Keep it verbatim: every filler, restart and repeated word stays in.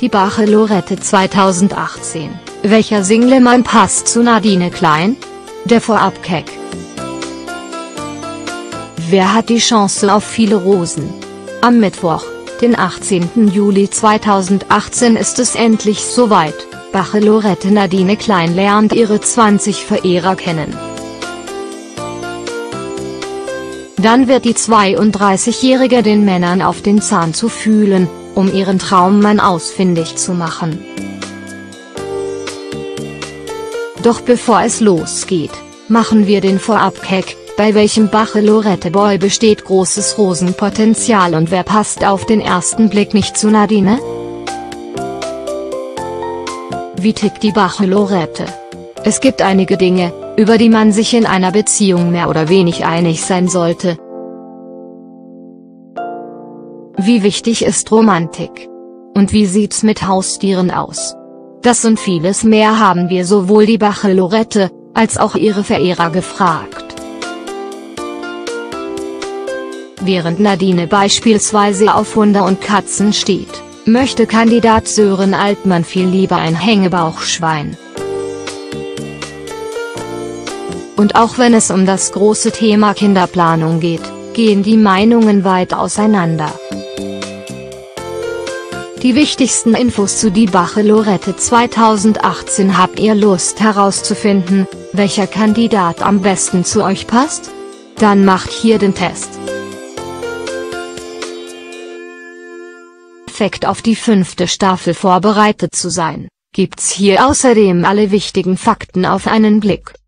Die Bachelorette zweitausendachtzehn. Welcher Single-Mann passt zu Nadine Klein? Der Vorab-Gag. Wer hat die Chance auf viele Rosen? Am Mittwoch, den achtzehnten Juli zweitausendachtzehn ist es endlich soweit. Bachelorette Nadine Klein lernt ihre zwanzig Verehrer kennen. Dann wird die zweiunddreißigjährige den Männern auf den Zahn zu fühlen, um ihren Traummann ausfindig zu machen. Doch bevor es losgeht, machen wir den Vorab-Gag, bei welchem Bachelorette-Boy besteht großes Rosenpotenzial und wer passt auf den ersten Blick nicht zu Nadine? Wie tickt die Bachelorette? Es gibt einige Dinge, über die man sich in einer Beziehung mehr oder weniger einig sein sollte. Wie wichtig ist Romantik? Und wie sieht's mit Haustieren aus? Das und vieles mehr haben wir sowohl die Bachelorette, als auch ihre Verehrer gefragt. Während Nadine beispielsweise auf Hunde und Katzen steht, möchte Kandidat Sören Altmann viel lieber ein Hängebauchschwein. Und auch wenn es um das große Thema Kinderplanung geht, gehen die Meinungen weit auseinander. Die wichtigsten Infos zu die Bachelorette zweitausendachtzehn. Habt ihr Lust herauszufinden, welcher Kandidat am besten zu euch passt? Dann macht hier den Test. Perfekt auf die fünfte Staffel vorbereitet zu sein, gibt's hier außerdem alle wichtigen Fakten auf einen Blick.